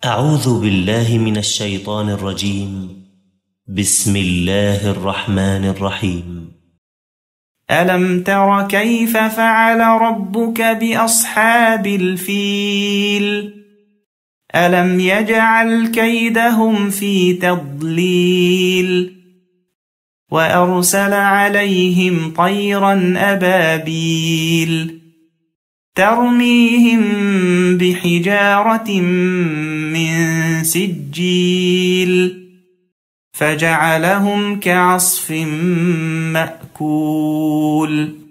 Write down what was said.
أعوذ بالله من الشيطان الرجيم. بسم الله الرحمن الرحيم. ألم تر كيف فعل ربك بأصحاب الفيل؟ ألم يجعل كيدهم في تضليل وأرسل عليهم طيرا أبابيل ترميهم بحجارة من سجيل فجعلهم كعصف مأكول.